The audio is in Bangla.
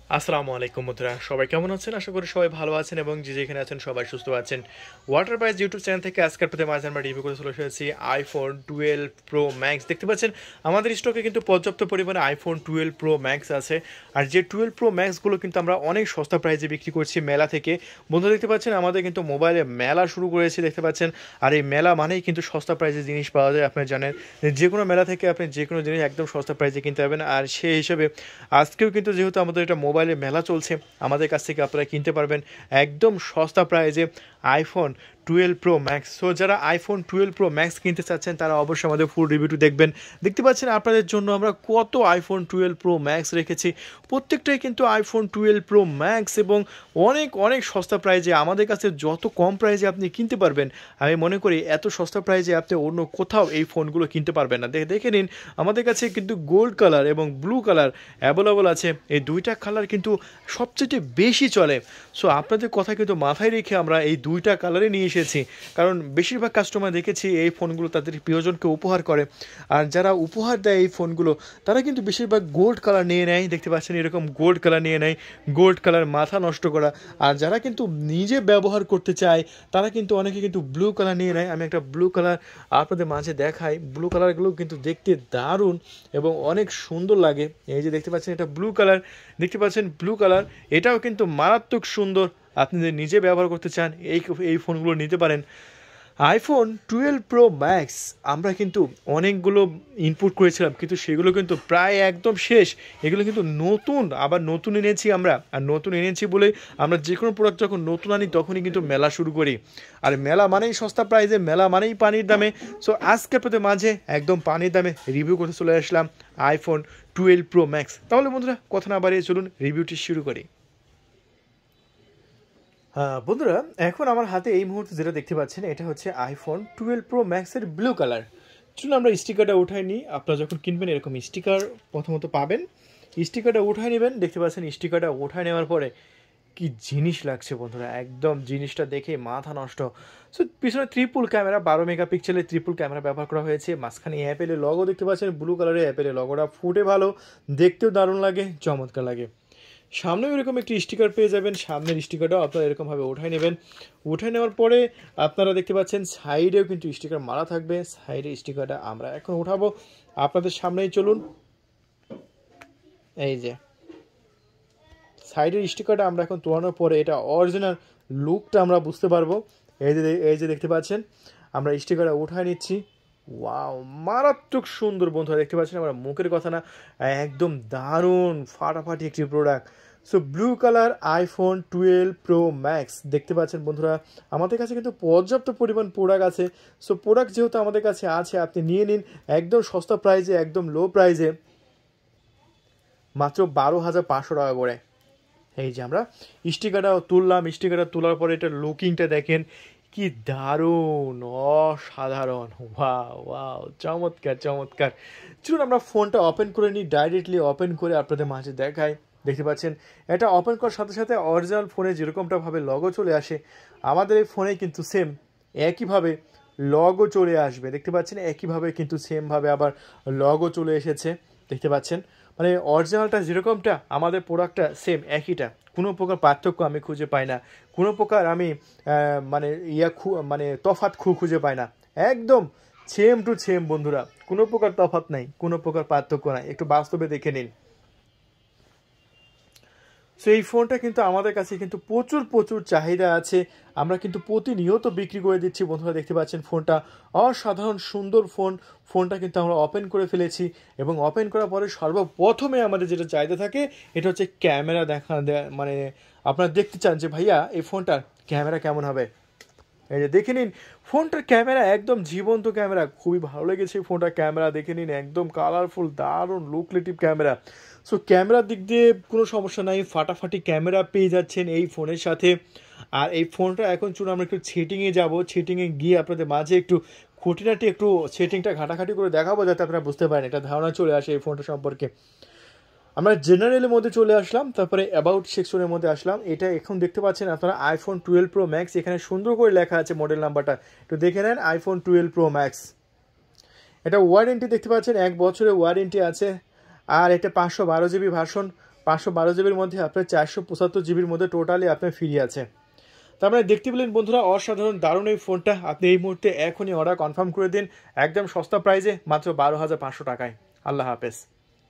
আসসালামু আলাইকুম বন্ধুরা, সবাই কেমন আছেন? আশা করি সবাই ভালো আছেন এবং যে যেখানে আছেন সবাই সুস্থ আছেন। ওয়াটার বাইজ ইউটিউব চ্যানেল থেকে আজকের প্রতি মাঝে আমরা রিভিউ করে চলে এসেছি আইফোন 12 প্রো ম্যাক্স। দেখতে পাচ্ছেন আমাদের স্টকে কিন্তু পর্যাপ্ত পরিমাণে আইফোন 12 প্রো ম্যাক্স আছে। আর যে 12 প্রো ম্যাক্সগুলো কিন্তু আমরা অনেক সস্তা প্রাইসে বিক্রি করছি মেলা থেকে। বন্ধুরা দেখতে পাচ্ছেন আমাদের কিন্তু মোবাইলে মেলা শুরু করেছি, দেখতে পাচ্ছেন। আর এই মেলা মানেই কিন্তু সস্তা প্রাইসে জিনিস পাওয়া যায়। আপনারা জানেন যে কোনো মেলা থেকে আপনি যে কোনো জিনিস একদম সস্তা প্রাইসে কিনতে পারবেন। আর সেই হিসেবে আজকেও কিন্তু যেহেতু আমাদের এটা মোবাইলে মেলা চলছে, আমাদের কাছ থেকে আপনারা কিনতে পারবেন একদম সস্তা প্রাইসে আইফোন 12 প্রো ম্যাক্স। সো যারা আইফোন 12 প্রো ম্যাক্স কিনতে চাচ্ছেন তারা অবশ্যই আমাদের ফুল রিভিউটি দেখবেন। দেখতে পাচ্ছেন আপনাদের জন্য আমরা কত আইফোন 12 প্রো ম্যাক্স রেখেছি, প্রত্যেকটাই কিন্তু আইফোন 12 প্রো ম্যাক্স এবং অনেক অনেক সস্তা প্রাইসে। আমাদের কাছে যত কম প্রাইসে আপনি কিনতে পারবেন, আমি মনে করি এত সস্তা প্রাইসে আপনি অন্য কোথাও এই ফোনগুলো কিনতে পারবেন না। দেখে নিন আমাদের কাছে কিন্তু গোল্ড কালার এবং ব্লু কালার অ্যাভেলেবল আছে। এই দুইটা কালার কিন্তু সবচেয়ে বেশি চলে। সো আপনাদের কথা কিন্তু মাথায় রেখে আমরা এই দুইটা কালারে নিয়ে এসেছি, কারণ বেশিরভাগ কাস্টমার দেখেছি এই ফোনগুলো তাদের প্রিয়জনকে উপহার করে। আর যারা উপহার দেয় এই ফোনগুলো তারা কিন্তু বেশিরভাগ গোল্ড কালার নিয়ে নেয়। দেখতে পাচ্ছেন এরকম গোল্ড কালার নিয়ে নেয়, গোল্ড কালার মাথা নষ্ট করা। আর যারা কিন্তু নিজে ব্যবহার করতে চায় তারা কিন্তু অনেকে কিন্তু ব্লু কালার নিয়ে নেয়। আমি একটা ব্লু কালার আপনাদের মাঝে দেখাই। ব্লু কালারগুলো কিন্তু দেখতে দারুণ এবং অনেক সুন্দর লাগে। এই যে দেখতে পাচ্ছেন এটা ব্লু কালার, দেখতে পাচ্ছেন ব্লু কালার, এটাও কিন্তু মারাত্মক সুন্দর। আপনি যদি নিজে ব্যবহার করতে চান এই ফোনগুলো নিতে পারেন। আইফোন 12 প্রো ম্যাক্স আমরা কিন্তু অনেকগুলো ইনপুট করেছিলাম, কিন্তু সেগুলো কিন্তু প্রায় একদম শেষ। এগুলো কিন্তু নতুন, আবার নতুন এনেছি আমরা। আর নতুন এনেছি বলে আমরা যে কোনো প্রোডাক্ট যখন নতুন আনি তখনই কিন্তু মেলা শুরু করি। আর মেলা মানেই সস্তা প্রাইসে, মেলা মানেই পানির দামে। সো আজকে আপনাদের মাঝে একদম পানির দামে রিভিউ করতে চলে আসলাম আইফোন 12 প্রো ম্যাক্স। তাহলে বন্ধুরা কথা না বাড়িয়ে চলুন রিভিউটি শুরু করি। বন্ধুরা এখন আমার হাতে এই মুহূর্তে যেটা দেখতে পাচ্ছেন এটা হচ্ছে আইফোন 12 প্রো ম্যাক্সের ব্লু কালার। চলুন আমরা স্টিকারটা উঠাই নিই। আপনারা যখন কিনবেন এরকম স্টিকার প্রথমত পাবেন, স্টিকারটা উঠাই নেবেন। দেখতে পাচ্ছেন স্টিকারটা উঠাই নেওয়ার পরে কি জিনিস লাগছে বন্ধুরা, একদম জিনিসটা দেখে মাথা নষ্ট। সো পিছনে ট্রিপল ক্যামেরা, 12 মেগাপিক্সেলের ট্রিপল ক্যামেরা ব্যবহার করা হয়েছে। মাঝখানে অ্যাপেলের লগো দেখতে পাচ্ছেন, ব্লু কালারের অ্যাপেলের লগোটা ফুটে ভালো, দেখতেও দারুণ লাগে, চমৎকার লাগে। সামনেও এরকম একটি স্টিকার পেয়ে যাবেন। সামনের স্টিকারটাও আপনারা এরকমভাবে উঠাই নেবেন। উঠাই নেওয়ার পরে আপনারা দেখতে পাচ্ছেন সাইডেও কিন্তু স্টিকার মারা থাকবে। সাইডে স্টিকারটা আমরা এখন উঠাবো আপনাদের সামনেই। চলুন এই যে সাইডের স্টিকারটা আমরা এখন তোলানোর পরে এটা অরিজিনাল লুকটা আমরা বুঝতে পারবো। এই যে দেখতে পাচ্ছেন আমরা স্টিকারটা উঠাই নিচ্ছি। ওয়াও, মারাত্মক সুন্দর বন্ধুরা, দেখতে পাচ্ছেন আমরা মুখের কথা না, একদম দারুণ ফাটাফাটি একটি product. So blue colour iPhone 12 pro max দেখতে পাচ্ছেন বন্ধুরা। আমাদের কাছে কিন্তু পর্যাপ্ত পরিমাণ প্রোডাক্ট আছে। সো প্রোডাক্ট যেহেতু আমাদের কাছে আছে আপনি নিয়ে নিন একদম সস্তা প্রাইসে, একদম লো প্রাইসে, মাত্র 12,500 টাকা করে। এই যে আমরা স্টিকারটাও তুললাম, স্টিকারটা তোলার পরে এটা লুকিংটা দেখেন কি দারুণ, অসাধারণ, ওয়াও ওয়াও, চমৎকার চমৎকার। চলুন আমরা ফোনটা ওপেন করে নিই, ডাইরেক্টলি ওপেন করে আপনাদের মাঝে দেখাই। দেখতে পাচ্ছেন এটা ওপেন করার সাথে সাথে অরিজিনাল ফোনে যেরকমটাভাবে লগো চলে আসে আমাদের এই ফোনে কিন্তু সেম একইভাবে লগো চলে আসবে। দেখতে পাচ্ছেন একইভাবে কিন্তু সেমভাবে আবার লগো চলে এসেছে। দেখতে পাচ্ছেন মানে অরিজিনালটা যেরকমটা আমাদের প্রোডাক্টটা সেম একইটা, কোনো প্রকার পার্থক্য আমি খুঁজে পাই না, কোনো প্রকার আমি মানে মানে তফাৎ খুঁজে পাই না। একদম সেম টু সেম বন্ধুরা, কোনো প্রকার তফাৎ নাই, কোনো প্রকার পার্থক্য নাই। একটু বাস্তবে দেখে নিন। সো এই ফোনটা কিন্তু আমাদের কাছে কিন্তু প্রচুর প্রচুর চাহিদা আছে। আমরা কিন্তু প্রতিনিয়ত বিক্রি করে দিচ্ছি বন্ধুরা। দেখতে পাচ্ছেন ফোনটা অসাধারণ সুন্দর ফোন। ফোনটা কিন্তু আমরা ওপেন করে ফেলেছি এবং ওপেন করার পরে সর্বপ্রথমে আমাদের যেটা চাহিদা থাকে এটা হচ্ছে ক্যামেরা মানে আপনারা দেখতে চান যে ভাইয়া এই ফোনটার ক্যামেরা কেমন হবে। এই যে দেখে নিন ফোনটার ক্যামেরা একদম জীবন্ত ক্যামেরা, খুবই ভালো লেগেছে ফোনটার ক্যামেরা। দেখে নিন একদম কালারফুল দারুণ লুকলেটিভ ক্যামেরা। সো ক্যামেরার দিক দিয়ে কোনো সমস্যা নাই, ফাটাফাটি ক্যামেরা পেয়ে যাচ্ছেন এই ফোনের সাথে। আর এই ফোনটা এখন চলুন আমরা একটু সেটিংয়ে যাব। সেটিংয়ে গিয়ে আপনাদের মাঝে একটু খুঁটিনাটি একটু সেটিংটা ঘাটাঘাটি করে দেখাবো যাতে আপনারা বুঝতে পারেন, এটা ধারণা চলে আসে এই ফোনটা সম্পর্কে। আমরা জেনারেলের মধ্যে চলে আসলাম, তারপরে অ্যাবাউট সেকশনের মধ্যে আসলাম। এটা এখন দেখতে পাচ্ছেন আপনারা আইফোন 12 প্রো ম্যাক্স, এখানে সুন্দর করে লেখা আছে মডেল নাম্বারটা, একটু দেখে নেন আইফোন 12 প্রো ম্যাক্স। এটা ওয়ারেন্টি দেখতে পাচ্ছেন 1 বছরের ওয়ারেন্টি আছে। আর এটা 512 জিবি ভার্সন, 512 জিবির মধ্যে আপনার 475 জিবির মধ্যে টোটালি আপনার ফ্রি আছে। তার মানে দেখতে পেলেন বন্ধুরা, অসাধারণ দারুণ এই ফোনটা। আপনি এই মুহূর্তে এখনই অর্ডার কনফার্ম করে দিন একদম সস্তা প্রাইজে, মাত্র 12,500 টাকায়। আল্লাহ হাফেজ।